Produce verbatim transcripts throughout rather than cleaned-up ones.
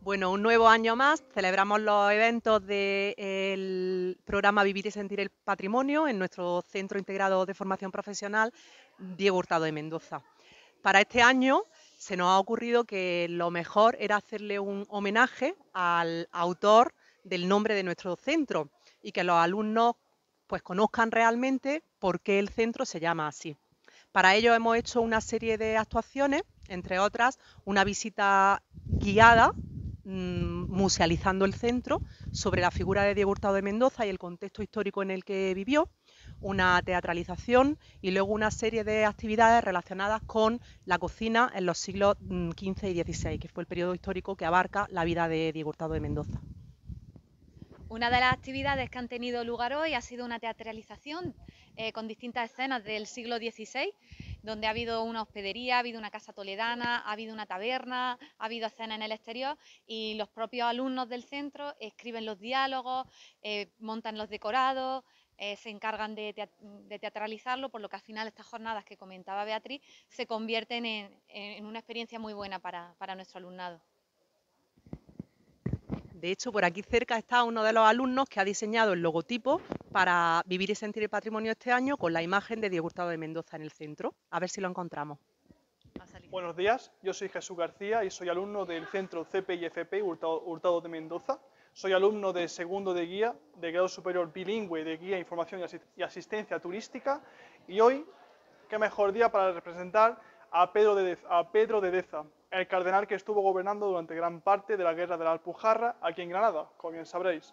Bueno, un nuevo año más, celebramos los eventos del programa Vivir y Sentir el Patrimonio en nuestro Centro Integrado de Formación Profesional Diego Hurtado de Mendoza. Para este año se nos ha ocurrido que lo mejor era hacerle un homenaje al autor del nombre de nuestro centro y que los alumnos pues, conozcan realmente por qué el centro se llama así. Para ello hemos hecho una serie de actuaciones, entre otras una visita guiada musealizando el centro sobre la figura de Diego Hurtado de Mendoza y el contexto histórico en el que vivió, una teatralización y luego una serie de actividades relacionadas con la cocina en los siglos quince y dieciséis, que fue el periodo histórico que abarca la vida de Diego Hurtado de Mendoza. Una de las actividades que han tenido lugar hoy ha sido una teatralización eh, con distintas escenas del siglo dieciséis, donde ha habido una hospedería, ha habido una casa toledana, ha habido una taberna, ha habido escenas en el exterior y los propios alumnos del centro escriben los diálogos, eh, montan los decorados, eh, se encargan de, teat de teatralizarlo, por lo que al final estas jornadas que comentaba Beatriz se convierten en, en una experiencia muy buena para, para nuestro alumnado. De hecho, por aquí cerca está uno de los alumnos que ha diseñado el logotipo para Vivir y Sentir el Patrimonio este año con la imagen de Diego Hurtado de Mendoza en el centro. A ver si lo encontramos. Buenos días, yo soy Jesús García y soy alumno del centro C P I F P Hurtado, Hurtado de Mendoza. Soy alumno de segundo de guía, de grado superior bilingüe de guía, información y asistencia turística. Y hoy, qué mejor día para representar a Pedro de, a Pedro de Deza, el cardenal que estuvo gobernando durante gran parte de la guerra de la Alpujarra aquí en Granada, como bien sabréis.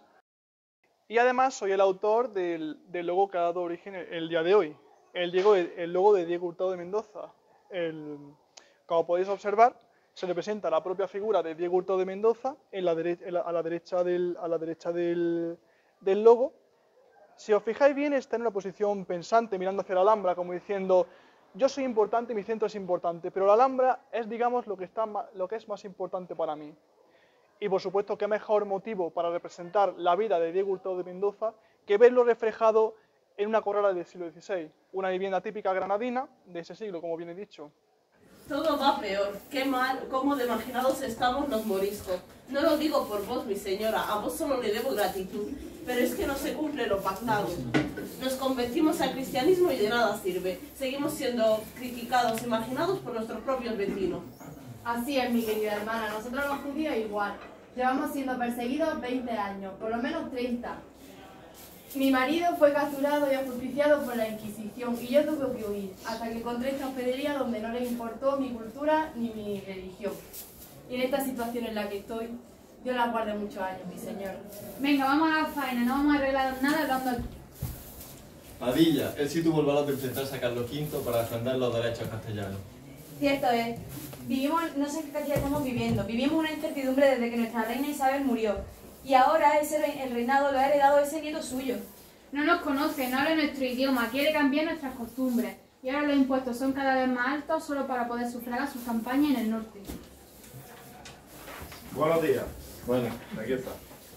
Y además soy el autor del, del logo que ha dado origen el, el día de hoy, el, Diego, el logo de Diego Hurtado de Mendoza. El, como podéis observar, se representa la propia figura de Diego Hurtado de Mendoza en la dere en la, a la derecha, del, a la derecha del, del logo. Si os fijáis bien, está en una posición pensante, mirando hacia la Alhambra, como diciendo: yo soy importante y mi centro es importante, pero la Alhambra es, digamos, lo que, está, lo que es más importante para mí. Y, por supuesto, qué mejor motivo para representar la vida de Diego Hurtado de Mendoza que verlo reflejado en una corrala del siglo dieciséis, una vivienda típica granadina de ese siglo, como bien he dicho. Todo va peor. Qué mal, cómo de marginados estamos los moriscos. No lo digo por vos, mi señora, a vos solo le debo gratitud, pero es que no se cumple lo pactado. Nos convertimos al cristianismo y de nada sirve. Seguimos siendo criticados y marginados por nuestros propios vecinos. Así es, mi querida hermana, nosotros los judíos igual. Llevamos siendo perseguidos veinte años, por lo menos treinta. Mi marido fue capturado y ajusticiado por la Inquisición y yo tuve que huir, hasta que encontré esta hospedería donde no les importó mi cultura ni mi religión. Y en esta situación en la que estoy, Dios la guarde muchos años, mi señor. Venga, vamos a la faena, no vamos a arreglar nada hablando aquí. Padilla, él sí tuvo el valor de enfrentarse a Carlos quinto para defender los derechos castellanos. Cierto es. Vivimos, no sé qué cantidad estamos viviendo, vivimos una incertidumbre desde que nuestra reina Isabel murió. Y ahora ese re el reinado lo ha heredado ese nieto suyo. No nos conoce, no habla nuestro idioma, quiere cambiar nuestras costumbres. Y ahora los impuestos son cada vez más altos solo para poder sufragar sus campañas en el norte. Buenos días. Bueno, aquí está.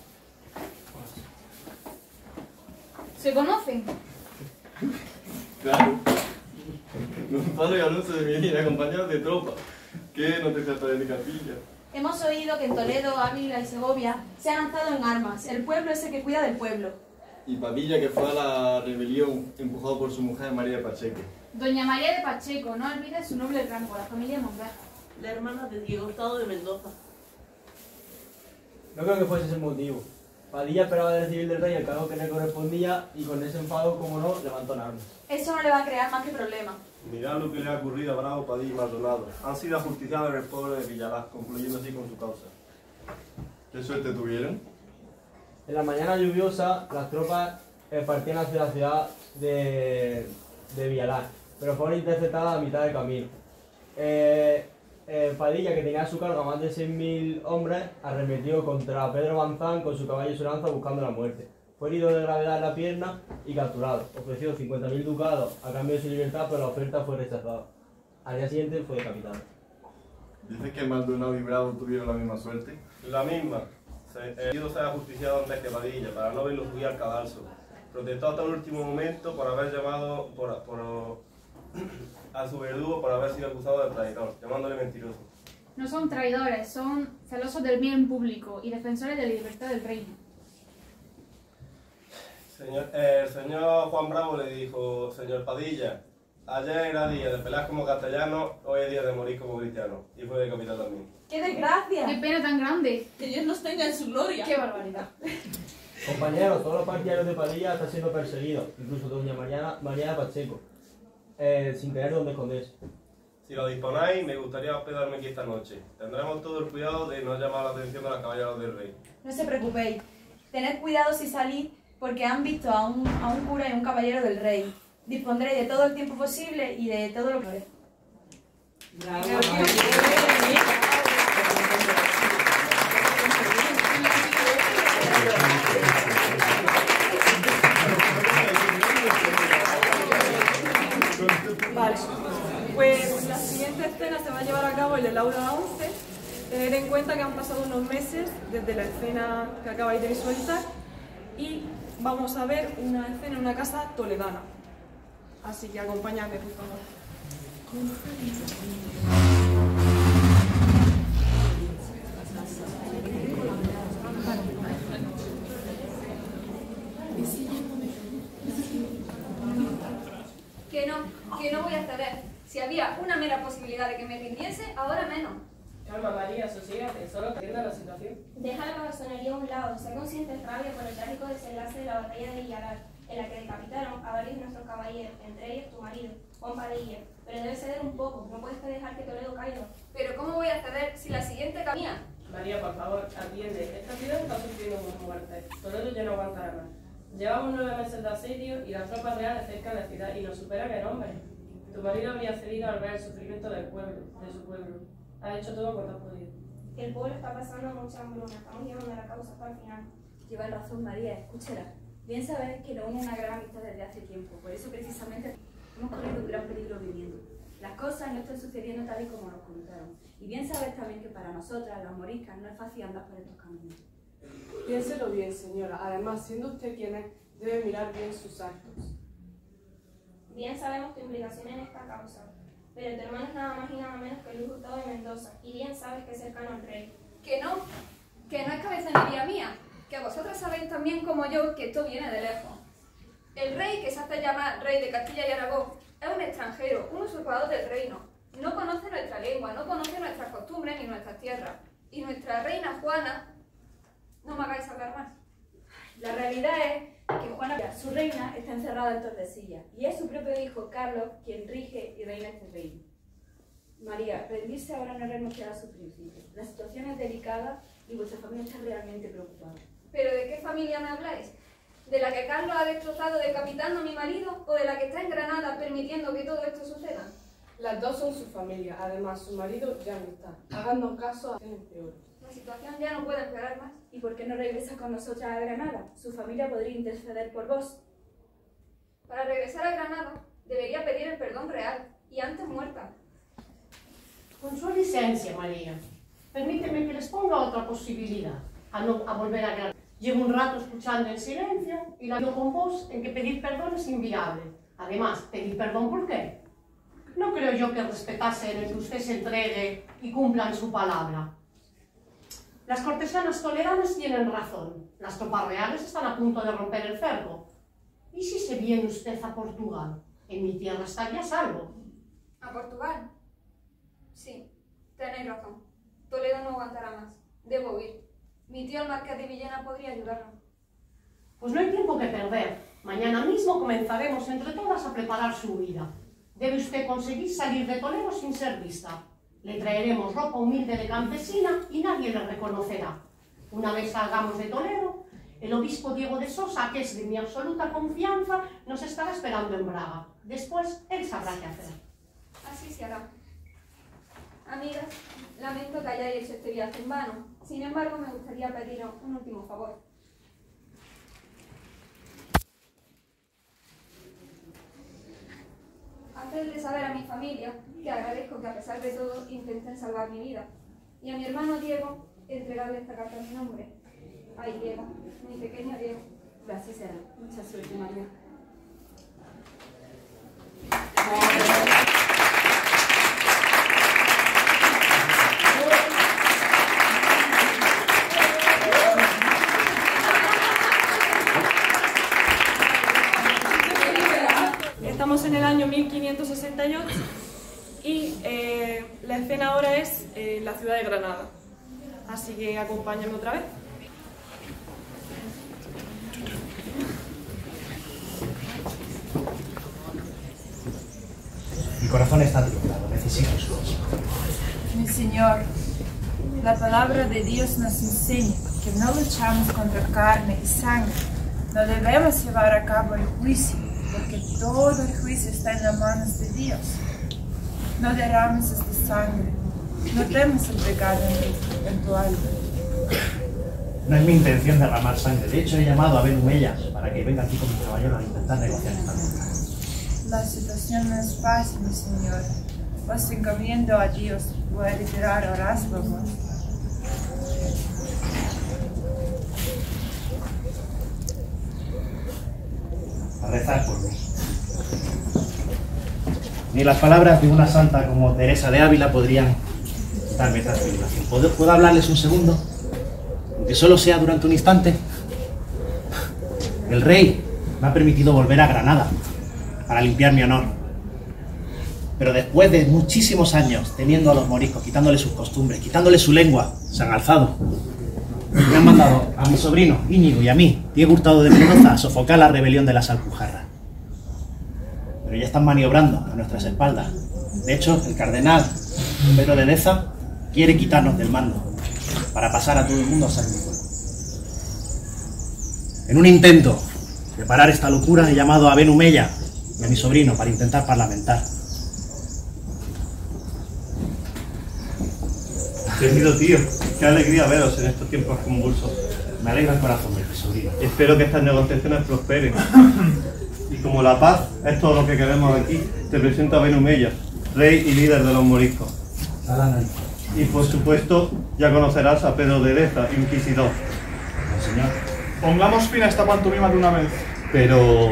¿Se conocen? Claro. Los padres y Alonso de venir acompañados de tropa. ¿Qué noticias trae de Capilla? Hemos oído que en Toledo, Ávila y Segovia se han alzado en armas. El pueblo es el que cuida del pueblo. Y Padilla, que fue a la rebelión empujado por su mujer María de Pacheco. Doña María de Pacheco, no olvides su noble rango, la familia Monbeja. La hermana de Diego Hurtado de Mendoza. No creo que fuese ese el motivo. Padilla esperaba de recibir del rey el cargo que le correspondía y con ese enfado, como no, levantó en armas. Eso no le va a crear más que problemas. Mirad lo que le ha ocurrido a Bravo, Padilla y Maldonado. Han sido ajusticiados en el pueblo de Villalaz, concluyendo así con su causa. ¿Qué suerte tuvieron? En la mañana lluviosa, las tropas eh, partían hacia la ciudad de, de Villalaz, pero fueron interceptadas a mitad del camino. Eh, eh, Padilla, que tenía a su cargo a más de seis mil hombres, arremetió contra Pedro Manzán con su caballo y su lanza buscando la muerte. Fue herido de gravedad en la pierna y capturado. Ofreció cincuenta mil ducados a cambio de su libertad, pero la oferta fue rechazada. Al día siguiente fue decapitado. ¿Dices que Maldonado y Bravo tuvieron la misma suerte? La misma. El herido se ha ajusticiado antes que Padilla, para no verlo subir al cadalso. Protestó hasta el último momento por haber llamado por, por, a su verdugo por haber sido acusado de traidor, llamándole mentiroso. No son traidores, son celosos del bien público y defensores de la libertad del reino. Señor, eh, el señor Juan Bravo le dijo, señor Padilla, ayer era día de pelear como castellano, hoy es día de morir como cristiano. Y fue decapitado también. ¡Qué desgracia! ¡Qué pena tan grande! Que Dios nos tenga en su gloria. ¡Qué barbaridad! Compañeros, todos los partidarios de Padilla están siendo perseguidos, incluso doña Mariana, Mariana Pacheco, eh, sin tener dónde esconderse. Si lo disponéis, me gustaría hospedarme aquí esta noche. Tendremos todo el cuidado de no llamar la atención de los caballeros del rey. No se preocupéis. Tened cuidado si salís, porque han visto a un, a un cura y un caballero del rey. Dispondréis de todo el tiempo posible y de todo lo que queréis. Vale, pues la siguiente escena se va a llevar a cabo en el aula once. Tened en cuenta que han pasado unos meses desde la escena que acabáis de visualizar y vamos a ver una escena en una casa toledana. Así que acompañadme, por favor. Que no, que no voy a ceder. Si había una mera posibilidad de que me rindiese, ahora menos. Calma, María, sosígate, solo entienda la situación. Deja la cabezonería a un lado, sé consciente de rabia por el trágico desenlace de la batalla de Villalar, en la que decapitaron a varios de nuestros caballeros, entre ellos tu marido, Juan Padilla. Pero debes ceder un poco, no puedes dejar que Toledo caiga. Pero ¿cómo voy a ceder si la siguiente camina? María, por favor, atiende. Esta ciudad está sufriendo muchas muertes. Toledo ya no aguantará más. Llevamos nueve meses de asedio y las tropas reales cercan la ciudad y nos superan en hombres. Tu marido habría cedido al ver el sufrimiento del pueblo, de su pueblo. Ha hecho todo cuanto ha podido. El pueblo está pasando mucha hambruna, estamos llevando la causa hasta el final. Lleva razón, María, escúchela. Bien sabes que nos une una gran amistad desde hace tiempo, por eso precisamente hemos corrido un gran peligro viviendo. Las cosas no están sucediendo tal y como nos contaron. Y bien sabes también que para nosotras, las moriscas, no es fácil andar por estos caminos. Piénselo bien, señora. Además, siendo usted quien es, debe mirar bien sus actos. Bien sabemos tu implicación en esta causa, pero tu hermano es nada más y nada menos que Luis Hurtado de Mendoza, y bien sabes que es cercano al rey. Que no, que no es cabezonería mía, que vosotras sabéis también como yo que esto viene de lejos. El rey que se hace llamar rey de Castilla y Aragón es un extranjero, un usurpador del reino. No conoce nuestra lengua, no conoce nuestras costumbres ni nuestras tierras. Y nuestra reina Juana, no me hagáis hablar más. La realidad es que Juana, su reina, está encerrada en Tordesillas y es su propio hijo, Carlos, quien rige y reina este reino. María, rendirse ahora no es renunciar a su príncipe. La situación es delicada y vuestra familia está realmente preocupada. ¿Pero de qué familia me habláis? ¿De la que Carlos ha destrozado decapitando a mi marido o de la que está en Granada permitiendo que todo esto suceda? Las dos son su familia, además su marido ya no está. Háganos caso, a peor. La situación ya no puede empeorar más. ¿Y por qué no regresa con nosotras a Granada? Su familia podría interceder por vos. Para regresar a Granada debería pedir el perdón real y antes muerta. Con su licencia, María, permíteme que les ponga otra posibilidad a, no, a volver a Granada. Llevo un rato escuchando en silencio y la veo con vos en que pedir perdón es inviable. Además, ¿pedir perdón por qué? No creo yo que respetasen el que usted se entregue y cumplan su palabra. Las cortesanas toledanas tienen razón. Las tropas reales están a punto de romper el cerco. ¿Y si se viene usted a Portugal? En mi tierra estaría a salvo. ¿A Portugal? Sí, tenéis razón. Toledo no aguantará más. Debo huir. Mi tío el marqués de Villena podría ayudarnos. Pues no hay tiempo que perder. Mañana mismo comenzaremos entre todas a preparar su huida. Debe usted conseguir salir de Toledo sin ser vista. Le traeremos ropa humilde de campesina y nadie le reconocerá. Una vez salgamos de Toledo, el obispo Diego de Sosa, que es de mi absoluta confianza, nos estará esperando en Braga. Después, él sabrá qué hacer. Así se hará. Amigas, lamento que hayáis hecho este viaje en vano. Sin embargo, me gustaría pediros un último favor. Hacerle saber a mi familia que agradezco que a pesar de todo intenten salvar mi vida. Y a mi hermano Diego, entregarle esta carta a mi nombre. Ay, Diego, mi pequeño Diego. Así será. Mucha suerte, María. Bueno. Y eh, la escena ahora es en la ciudad de Granada. Así que acompáñame otra vez. Mi corazón está truncado, necesito su voz. Mi Señor, la palabra de Dios nos enseña que no luchamos contra carne y sangre. No debemos llevar a cabo el juicio, porque todo el juicio está en las manos de Dios. No derrames esta sangre. No temas el pecado en, en tu alma. No es mi intención derramar sangre. De hecho, he llamado a Ben Huella para que venga aquí con mi caballero a intentar negociar esta compra. La situación no es fácil, mi Señor. Os encomiendo a Dios. Voy a retirar horas, vamos. A rezar por mí. Ni las palabras de una santa como Teresa de Ávila podrían darme tranquilización. ¿Puedo, ¿Puedo hablarles un segundo? Aunque solo sea durante un instante. El rey me ha permitido volver a Granada para limpiar mi honor. Pero después de muchísimos años teniendo a los moriscos, quitándoles sus costumbres, quitándoles su lengua, se han alzado. Me han mandado a mi sobrino Íñigo y a mí, Diego Hurtado de Mendoza, a sofocar la rebelión de las Alpujarras. Pero ya están maniobrando a nuestras espaldas. De hecho, el cardenal Pedro de Deza quiere quitarnos del mando para pasar a todo el mundo a San Nicolás. En un intento de parar esta locura he llamado a Ben Huella y a mi sobrino para intentar parlamentar. Querido tío, qué alegría veros en estos tiempos convulsos. Me alegra el corazón de mi sobrino. Espero que estas negociaciones prosperen. Y como la paz es todo lo que queremos aquí, te presento a Ben Huella, rey y líder de los moriscos. Y por supuesto, ya conocerás a Pedro de Deza, inquisidor. Señor. Pongamos fin a esta pantomima de una vez. Pero...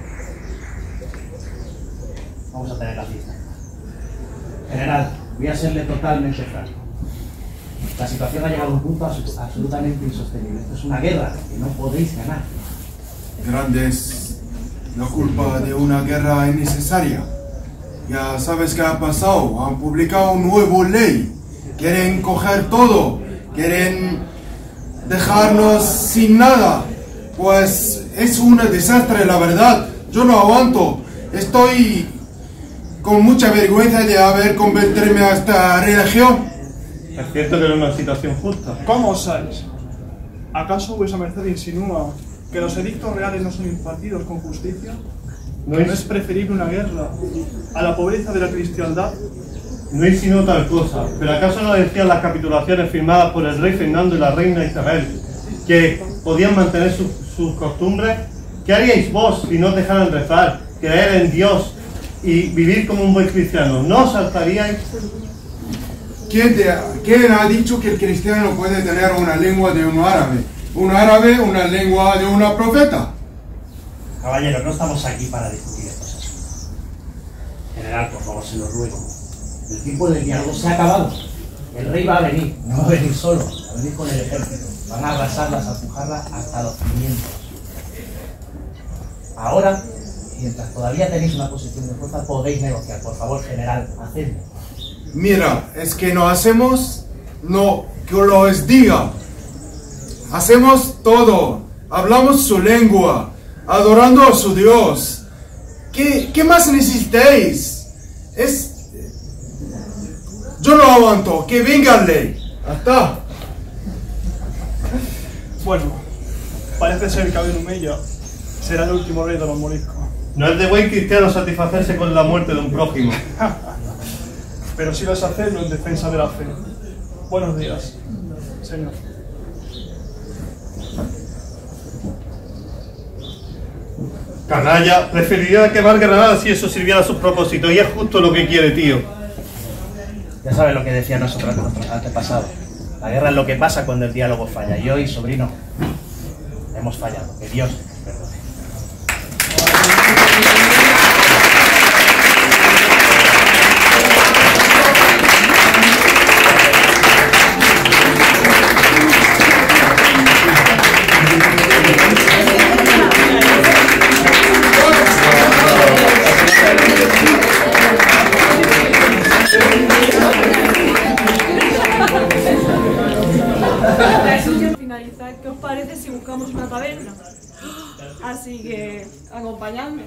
Vamos a tener la fiesta. General, voy a serle totalmente franco. La situación ha llegado a un punto absolutamente insostenible. Esto es una guerra que no podéis ganar. Grandes, la culpa de una guerra es necesaria. Ya sabes qué ha pasado. Han publicado un nuevo ley. Quieren coger todo. Quieren dejarnos sin nada. Pues es un desastre, la verdad. Yo no aguanto. Estoy con mucha vergüenza de haber convertido a esta religión. Es cierto que no es una situación justa. ¿Cómo osáis? ¿Acaso vuesa merced insinúa que los edictos reales no son impartidos con justicia? No ¿Que es... no es preferible una guerra a la pobreza de la cristiandad? No insinúo tal cosa, pero ¿acaso no decían las capitulaciones firmadas por el rey Fernando y la reina Isabel que podían mantener su, sus costumbres? ¿Qué haríais vos si no os dejaran rezar, creer en Dios y vivir como un buen cristiano? ¿No os alzaríais? ¿Quién, te, ¿Quién ha dicho que el cristiano puede tener una lengua de un árabe? Un árabe, una lengua de una profeta. Caballero, no estamos aquí para discutir estos asuntos. General, por favor, se lo ruego. El tiempo del diálogo se ha acabado. El rey va a venir, no va a venir solo, va a venir con el ejército. Van a arrasar las Alpujarras hasta los cimientos. Ahora, mientras todavía tenéis una posición de fuerza, podéis negociar. Por favor, general, hacedlo. Mira, es que no hacemos lo que os diga. Hacemos todo. Hablamos su lengua, adorando a su Dios. ¿Qué, qué más necesitáis? Es... Yo no aguanto. Que venga la ley. Hasta. Bueno, parece ser que Ben Huella será el último rey de los moriscos. No es de buen cristiano satisfacerse con la muerte de un prójimo. Pero sí vas a hacerlo en defensa de la fe. Buenos días, señor. Canalla, preferiría quemar Granada si eso sirviera a sus propósitos, y es justo lo que quiere, tío. Ya sabes lo que decían nosotros nuestros antepasados. La guerra es lo que pasa cuando el diálogo falla. Y hoy, sobrino, hemos fallado. Que Dios nos perdone. así que acompañadme.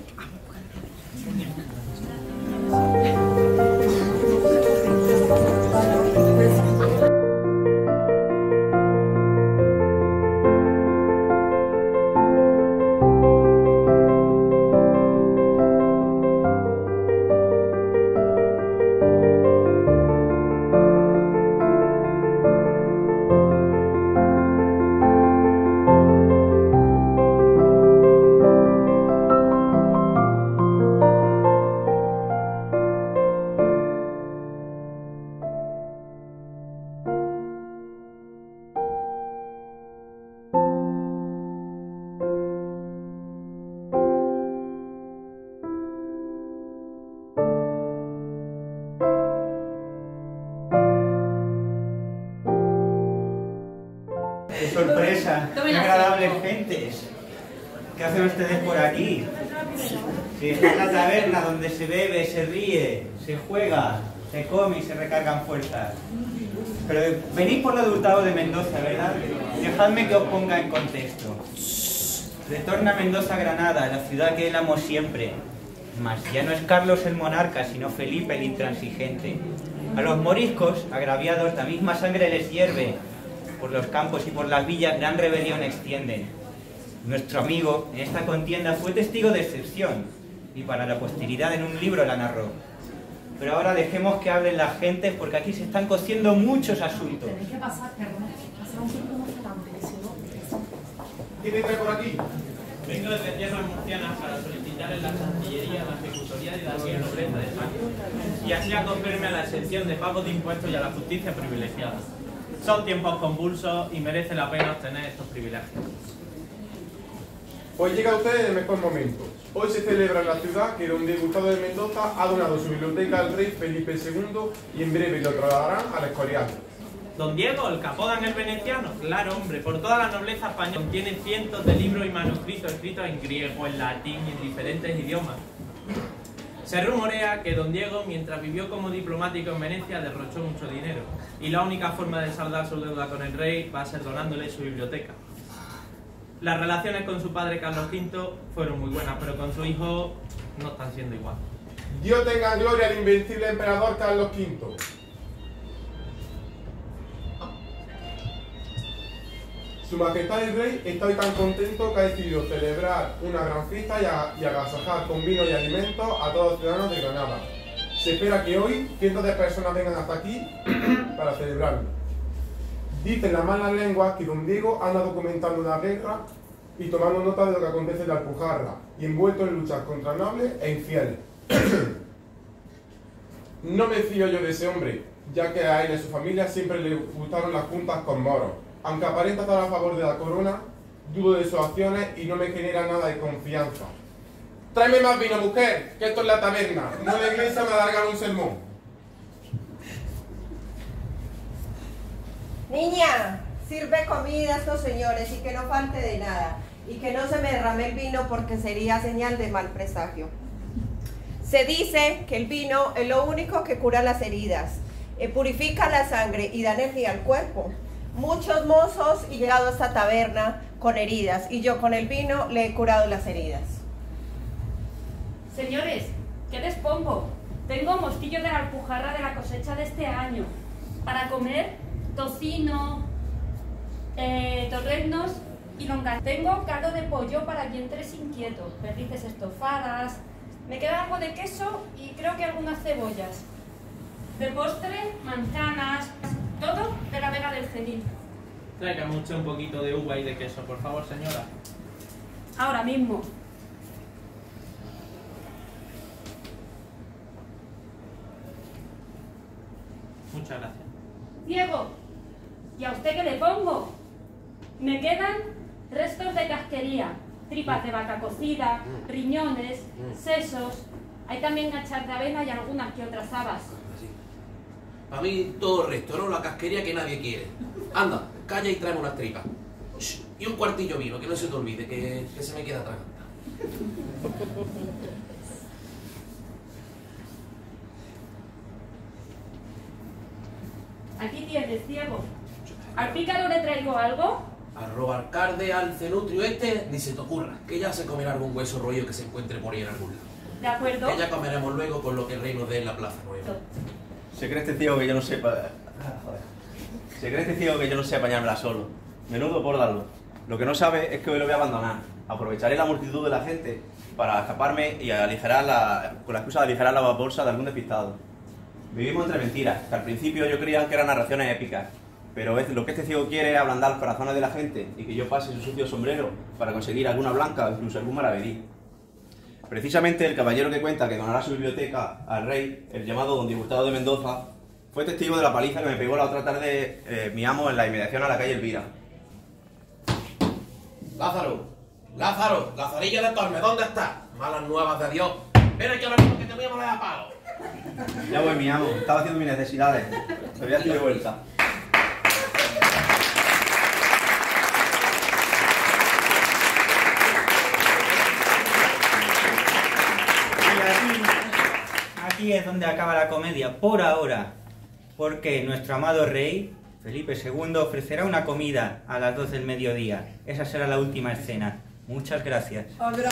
¡Qué sorpresa! ¡Qué agradables gentes! ¿Qué hacen ustedes por aquí? Si esta es la taberna donde se bebe, se ríe, se juega, se come y se recargan fuerzas. Pero venís por lo de Hurtado de Mendoza, ¿verdad? Dejadme que os ponga en contexto. Retorna Mendoza a Granada, la ciudad que él amó siempre. Mas ya no es Carlos el monarca, sino Felipe el intransigente. A los moriscos, agraviados, la misma sangre les hierve. Por los campos y por las villas gran rebelión extienden. Nuestro amigo en esta contienda fue testigo de excepción y para la posteridad en un libro la narró. Pero ahora dejemos que hablen las gentes porque aquí se están cociendo muchos asuntos. Tenéis que pasar, perdón, pasar un poquito más adelante, que si no... ¿Quién entra por aquí? Vengo desde tierras murcianas para solicitar en la Cancillería la ejecutoría de la nobleza de España y así acogerme a la exención de pagos de impuestos y a la justicia privilegiada. Son tiempos convulsos y merece la pena obtener estos privilegios. Hoy llega usted en el mejor momento. Hoy se celebra en la ciudad que don Diego Hurtado de Mendoza ha donado su biblioteca al rey Felipe segundo y en breve lo trasladarán al Escorial. Don Diego, el Capodan el veneciano, claro hombre, por toda la nobleza española contiene cientos de libros y manuscritos escritos en griego, en latín y en diferentes idiomas. Se rumorea que don Diego, mientras vivió como diplomático en Venecia, derrochó mucho dinero y la única forma de saldar su deuda con el rey va a ser donándole su biblioteca. Las relaciones con su padre Carlos quinto fueron muy buenas, pero con su hijo no están siendo igual. Dios tenga en gloria al invencible emperador Carlos quinto. Su Majestad el Rey está hoy tan contento que ha decidido celebrar una gran fiesta y, a, y agasajar con vino y alimentos a todos los ciudadanos de Granada. Se espera que hoy cientos de personas vengan hasta aquí para celebrarlo. Dicen las malas lenguas que don Diego anda documentando la guerra y tomando nota de lo que acontece en la Alpujarra y envuelto en luchas contra nobles e infieles. No me fío yo de ese hombre, ya que a él y a su familia siempre le gustaron las juntas con moros. Aunque aparenta estar a favor de la corona, dudo de sus acciones y no me genera nada de confianza. Tráeme más vino, mujer, que esto es la taberna, no la iglesia me alargar un sermón. Niña, sirve comida a estos señores y que no falte de nada, y que no se me derrame el vino porque sería señal de mal presagio. Se dice que el vino es lo único que cura las heridas, eh, purifica la sangre y da energía al cuerpo. Muchos mozos he llegado a esta taberna con heridas y yo con el vino le he curado las heridas. Señores, ¿qué les pongo? Tengo mostillo de la Alpujarra de la cosecha de este año. Para comer, tocino, eh, torreznos y longaniza. Tengo caldo de pollo para vientres inquietos, perdices estofadas. Me queda algo de queso y creo que algunas cebollas. De postre, manzanas, todo de la Vega del Genil. Tráigame mucho un poquito de uva y de queso, por favor, señora. Ahora mismo. Muchas gracias. Diego, ¿y a usted qué le pongo? Me quedan restos de casquería, tripas de vaca cocida, riñones, sesos. Hay también gachas de avena y algunas que otras habas. A mí todo el resto, ¿no? La casquería que nadie quiere. Anda, calla y tráeme unas tripas. Shh, y un cuartillo vino, que no se te olvide, que, que se me queda atrás. Aquí tienes, Diego. ¿Al pícaro le traigo algo? Al robar carde, al cenutrio este, ni se te ocurra, que ya se comerá algún hueso rollo que se encuentre por ahí en algún lado. ¿De acuerdo? Que ya comeremos luego con lo que el rey nos dé en la plaza nueva. Se cree este ciego que yo no sepa... Ah, joder. Se cree este ciego que yo no sé apañármela solo. Menudo por darlo. Lo que no sabe es que hoy lo voy a abandonar. Aprovecharé la multitud de la gente para escaparme y aligerar la, con la excusa de aligerar la bolsa de algún despistado. Vivimos entre mentiras, que al principio yo creía que eran narraciones épicas, pero es, lo que este ciego quiere es ablandar los corazones de la gente y que yo pase su sucio sombrero para conseguir alguna blanca o incluso algún maravedí. Precisamente el caballero que cuenta que donará su biblioteca al rey, el llamado don Diego Hurtado de Mendoza, fue testigo de la paliza que me pegó la otra tarde eh, mi amo en la inmediación a la calle Elvira. Lázaro, Lázaro, Lazarillo de Tormes, ¿dónde estás? Malas nuevas de Dios. Ven aquí ahora mismo que te voy a moler a palo. Ya voy, mi amo, estaba haciendo mis necesidades. Te voy a hacer de vuelta. Aquí es donde acaba la comedia, por ahora, porque nuestro amado rey, Felipe segundo, ofrecerá una comida a las dos del mediodía. Esa será la última escena. Muchas gracias.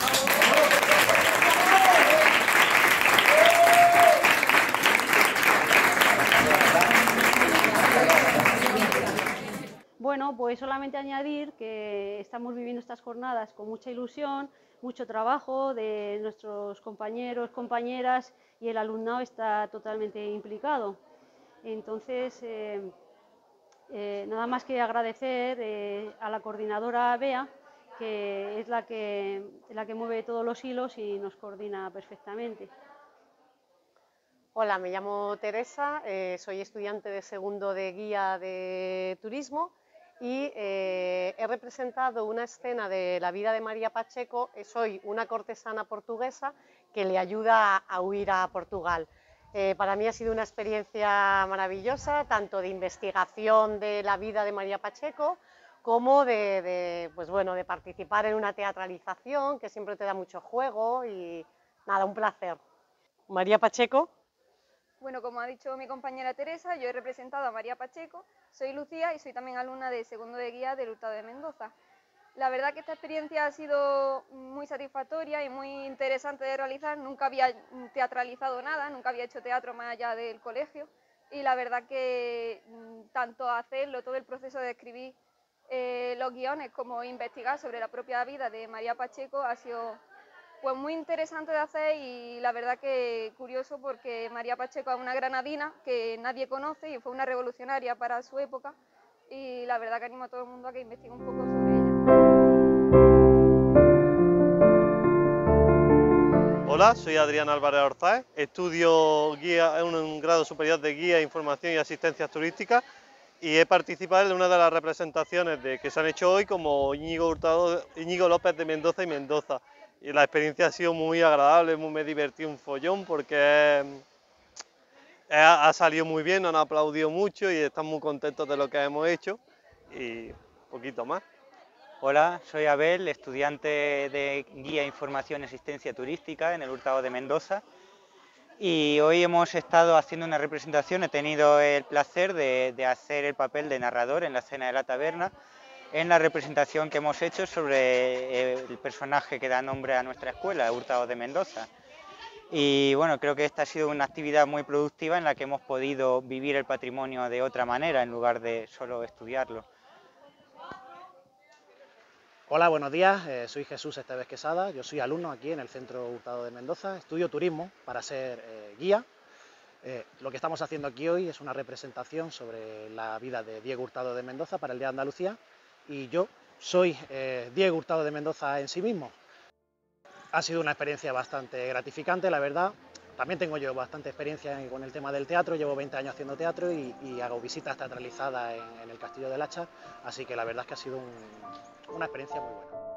Bueno, pues solamente añadir que estamos viviendo estas jornadas con mucha ilusión, mucho trabajo de nuestros compañeros, compañeras, y el alumnado está totalmente implicado. Entonces, eh, eh, nada más que agradecer eh, a la coordinadora Bea, que es la que, la que mueve todos los hilos y nos coordina perfectamente. Hola, me llamo Teresa, eh, soy estudiante de segundo de guía de turismo y eh, he representado una escena de la vida de María Pacheco. Soy una cortesana portuguesa que le ayuda a huir a Portugal. Eh, para mí ha sido una experiencia maravillosa, tanto de investigación de la vida de María Pacheco, como de, de, pues bueno, de participar en una teatralización que siempre te da mucho juego y nada, un placer. María Pacheco. Bueno, como ha dicho mi compañera Teresa, yo he representado a María Pacheco, soy Lucía y soy también alumna de segundo de guía del Hurtado de Mendoza. La verdad que esta experiencia ha sido muy satisfactoria y muy interesante de realizar. Nunca había teatralizado nada, nunca había hecho teatro más allá del colegio y la verdad que tanto hacerlo, todo el proceso de escribir eh, los guiones como investigar sobre la propia vida de María Pacheco ha sido pues muy interesante de hacer y la verdad que curioso porque María Pacheco es una granadina que nadie conoce y fue una revolucionaria para su época y la verdad que animo a todo el mundo a que investigue un poco sobre ella. Hola, soy Adrián Álvarez Orzáez, estudio guía en un grado superior de guía, información y asistencias turísticas y he participado en una de las representaciones de, que se han hecho hoy como Íñigo, Hurtado, Íñigo López de Mendoza y Mendoza. Y la experiencia ha sido muy agradable, muy, me he divertido un follón porque eh, ha salido muy bien, nos han aplaudido mucho y están muy contentos de lo que hemos hecho y un poquito más. Hola, soy Abel, estudiante de Guía, Información y Asistencia Turística en el Hurtado de Mendoza y hoy hemos estado haciendo una representación, he tenido el placer de, de hacer el papel de narrador en la escena de la taberna en la representación que hemos hecho sobre el personaje que da nombre a nuestra escuela, Hurtado de Mendoza. Y bueno, creo que esta ha sido una actividad muy productiva en la que hemos podido vivir el patrimonio de otra manera en lugar de solo estudiarlo. Hola, buenos días, eh, soy Jesús Esteves Quesada, yo soy alumno aquí en el Centro Hurtado de Mendoza, estudio turismo para ser eh, guía. Eh, lo que estamos haciendo aquí hoy es una representación sobre la vida de Diego Hurtado de Mendoza para el Día de Andalucía y yo soy eh, Diego Hurtado de Mendoza en sí mismo. Ha sido una experiencia bastante gratificante, la verdad. También tengo yo bastante experiencia con el tema del teatro, llevo veinte años haciendo teatro y, y hago visitas teatralizadas en, en el Castillo del Hacha, así que la verdad es que ha sido un, una experiencia muy buena.